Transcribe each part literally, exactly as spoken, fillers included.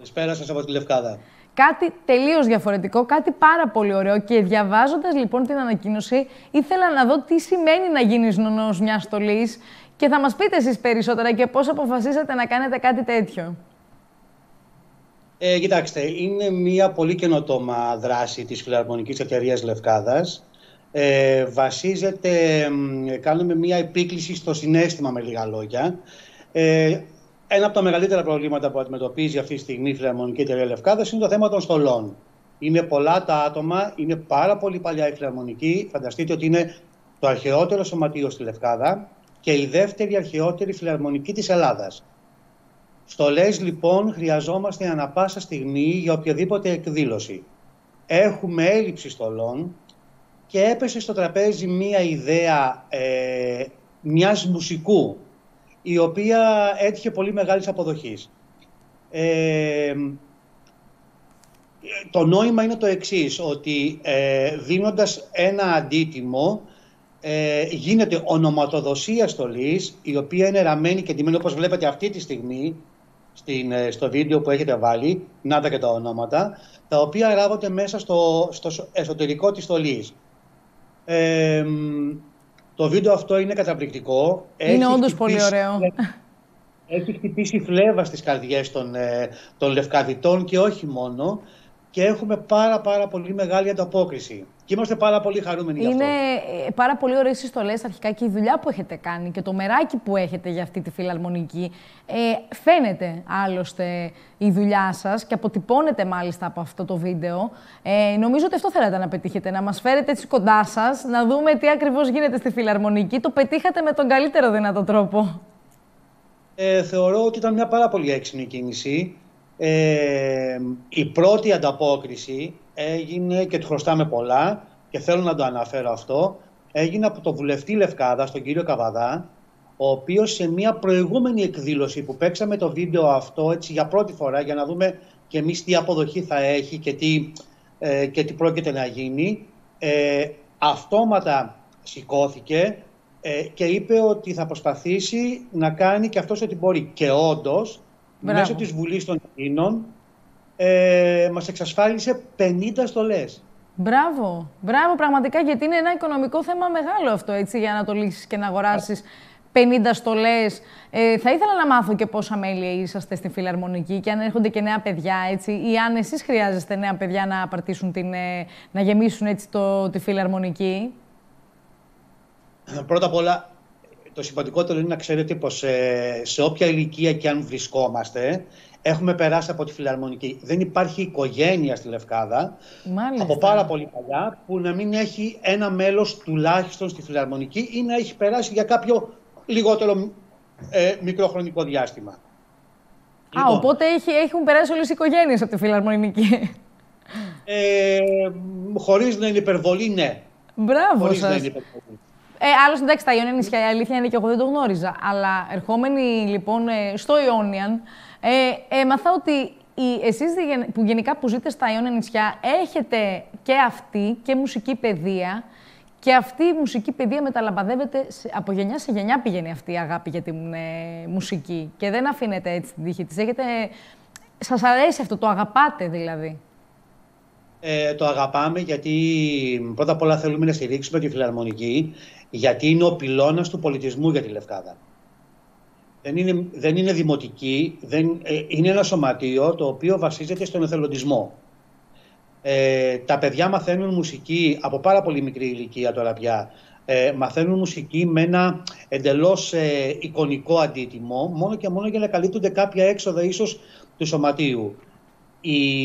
Καλησπέρα σας από τη Λευκάδα. Κάτι τελείως διαφορετικό, κάτι πάρα πολύ ωραίο. Και διαβάζοντας λοιπόν την ανακοίνωση, ήθελα να δω τι σημαίνει να γίνεις νονός μιας στολής και θα μας πείτε εσείς περισσότερα και πώς αποφασίσατε να κάνετε κάτι τέτοιο. Ε, κοιτάξτε, είναι μια πολύ καινοτόμα δράση της Φιλαρμονικής Εταιρείας Λευκάδας. Ε, βασίζεται, κάνουμε μια επίκληση στο συναίσθημα, με λίγα λόγια. Ε, ένα από τα μεγαλύτερα προβλήματα που αντιμετωπίζει αυτή τη στιγμή η Φιλαρμονική Εταιρεία Λευκάδας είναι το θέμα των στολών. Είναι πολλά τα άτομα, είναι πάρα πολύ παλιά η Φιλαρμονική. Φανταστείτε ότι είναι το αρχαιότερο σωματείο στη Λευκάδα και η δεύτερη αρχαιότερη φιλαρμονική της Ελλάδας. Στολές λοιπόν χρειαζόμαστε ανά πάσα στιγμή για οποιαδήποτε εκδήλωση. Έχουμε έλλειψη στολών και έπεσε στο τραπέζι μία ιδέα ε, μιας μουσικού, η οποία έτυχε πολύ μεγάλης αποδοχής. Ε, το νόημα είναι το εξής, ότι ε, δίνοντας ένα αντίτιμο ε, γίνεται ονοματοδοσία στολής, η οποία είναι ραμμένη και ντυμένη όπως βλέπετε αυτή τη στιγμή στην, στο βίντεο που έχετε βάλει, να τα και τα ονόματα, τα οποία γράφονται μέσα στο, στο εσωτερικό της στολής. Ε, το βίντεο αυτό είναι καταπληκτικό. Είναι έχει όντως χτυπήσει, πολύ ωραίο. Έχει χτυπήσει φλέβα στις καρδιές των, των Λευκαδιτών και όχι μόνο. Και έχουμε πάρα πάρα πολύ μεγάλη ανταπόκριση. Και είμαστε πάρα πολύ χαρούμενοι γι' αυτό. Είναι πάρα πολύ ωραίες οι στολές αρχικά και η δουλειά που έχετε κάνει και το μεράκι που έχετε για αυτή τη φιλαρμονική. Ε, φαίνεται άλλωστε η δουλειά σας και αποτυπώνεται μάλιστα από αυτό το βίντεο. Ε, νομίζω ότι αυτό θέλατε να πετύχετε, να μας φέρετε έτσι κοντά σας, να δούμε τι ακριβώς γίνεται στη φιλαρμονική. Το πετύχατε με τον καλύτερο δυνατό τρόπο. Ε, θεωρώ ότι ήταν μια πάρα πολύ έξυπνη κίνηση. Ε, η πρώτη ανταπόκριση έγινε, και του χρωστάμε πολλά και θέλω να το αναφέρω αυτό, έγινε από τον βουλευτή Λευκάδας, τον κύριο Καβαδά, ο οποίος σε μια προηγούμενη εκδήλωση που παίξαμε το βίντεο αυτό έτσι για πρώτη φορά για να δούμε και εμείς τι αποδοχή θα έχει και τι, ε, και τι πρόκειται να γίνει, ε, αυτόματα σηκώθηκε ε, και είπε ότι θα προσπαθήσει να κάνει και αυτός ό,τι μπορεί. Και όντως, Μπράβο. Μέσω της Βουλής των Ελλήνων ε, μας εξασφάλισε πενήντα στολές. Μπράβο, μπράβο πραγματικά, γιατί είναι ένα οικονομικό θέμα μεγάλο αυτό, έτσι, για να το λύσεις και να αγοράσεις πενήντα στολές. Ε, θα ήθελα να μάθω και πόσα μέλη είσαστε στη Φιλαρμονική και αν έρχονται και νέα παιδιά, έτσι, ή αν εσείς χρειάζεστε νέα παιδιά να απαρτήσουν την, να γεμίσουν έτσι το, τη Φιλαρμονική. Πρώτα απ' όλα, το σημαντικότερο είναι να ξέρετε πως ε, σε όποια ηλικία και αν βρισκόμαστε, έχουμε περάσει από τη Φιλαρμονική. Δεν υπάρχει οικογένεια στη Λευκάδα, Μάλιστα. από πάρα πολύ παλιά, που να μην έχει ένα μέλος τουλάχιστον στη Φιλαρμονική ή να έχει περάσει για κάποιο λιγότερο ε, μικρό χρονικό διάστημα. Α, λοιπόν, οπότε έχει, έχουν περάσει όλες οι οικογένειες από τη Φιλαρμονική. Ε, χωρίς να είναι υπερβολή, ναι. Μπράβο χωρίς σας. Να είναι υπερβολή. Ε, άλλωστε, εντάξει, τα Ιόνια νησιά, η αλήθεια είναι και εγώ δεν το γνώριζα. Αλλά ερχόμενοι λοιπόν στο Ιόνιαν, ε, έμαθα ότι οι, εσείς που γενικά που ζείτε στα Ιόνια νησιά έχετε και αυτή και μουσική παιδεία. Και αυτή η μουσική παιδεία μεταλαμπαδεύεται από γενιά σε γενιά, πηγαίνει αυτή η αγάπη για την ε, μουσική. Και δεν αφήνετε έτσι την τύχη της. Έχετε... Σας αρέσει αυτό, το αγαπάτε δηλαδή. Ε, το αγαπάμε γιατί πρώτα απ' όλα θέλουμε να στηρίξουμε τη Φιλαρμονική, γιατί είναι ο πυλώνας του πολιτισμού για τη Λευκάδα. Δεν είναι, δεν είναι δημοτική, δεν, ε, είναι ένα σωματείο το οποίο βασίζεται στον εθελοντισμό. Ε, τα παιδιά μαθαίνουν μουσική από πάρα πολύ μικρή ηλικία τώρα πια. Ε, μαθαίνουν μουσική με ένα εντελώς ε, εικονικό αντίτιμο, μόνο και μόνο για να καλύπτονται κάποια έξοδα ίσως του σωματείου. Η,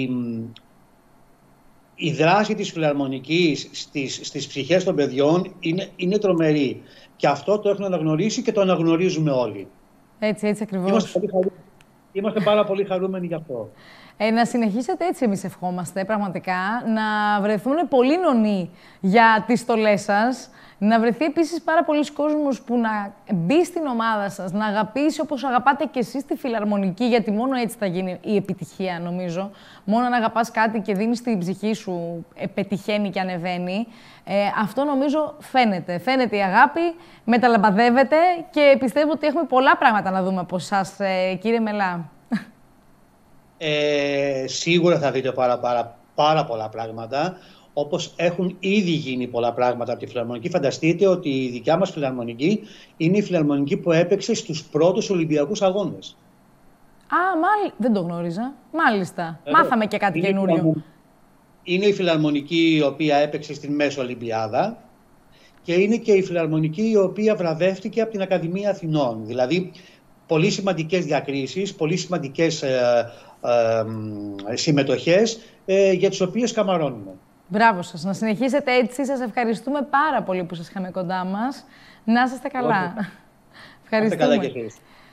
η δράση της Φιλαρμονικής στις, στις ψυχές των παιδιών είναι, είναι τρομερή. Και αυτό το έχουν αναγνωρίσει και το αναγνωρίζουμε όλοι. Έτσι, έτσι ακριβώς. Είμαστε, πολύ χαρού... Είμαστε πάρα πολύ χαρούμενοι γι' αυτό. Ε, να συνεχίσετε έτσι, εμείς ευχόμαστε πραγματικά, να βρεθούν πολλοί νονοί για τις στολές σας, να βρεθεί επίσης πάρα πολλοί κόσμος που να μπει στην ομάδα σας, να αγαπήσει όπως αγαπάτε και εσείς τη Φιλαρμονική, γιατί μόνο έτσι θα γίνει η επιτυχία, νομίζω. Μόνο να αγαπάς κάτι και δίνεις την ψυχή σου, ε, πετυχαίνει και ανεβαίνει. Ε, αυτό νομίζω φαίνεται. Φαίνεται η αγάπη, μεταλαμπαδεύεται και πιστεύω ότι έχουμε πολλά πράγματα να δούμε από εσάς, ε, κύριε Μελά. Ε, Ε, σίγουρα θα δείτε πάρα, πάρα, πάρα πολλά πράγματα, όπως έχουν ήδη γίνει πολλά πράγματα από τη Φιλαρμονική. Φανταστείτε ότι η δικιά μας Φιλαρμονική είναι η Φιλαρμονική που έπαιξε στους πρώτους Ολυμπιακούς Αγώνες. Α, μάλιστα. Δεν το γνώριζα. Μάλιστα. Ε, Μάθαμε και κάτι καινούριο. Είναι η Φιλαρμονική η οποία έπαιξε στην Μέσο Ολυμπιάδα και είναι και η Φιλαρμονική η οποία βραβεύτηκε από την Ακαδημία Αθηνών. Δηλαδή, πολύ σημαντικές διακρίσεις, πολύ σημαντικές ε, ε, ε, συμμετοχές ε, για τις οποίες καμαρώνουμε. Μπράβο σας. Να συνεχίσετε έτσι. Σας ευχαριστούμε πάρα πολύ που σας είχαμε κοντά μας. Να είστε καλά. Ευχαριστούμε.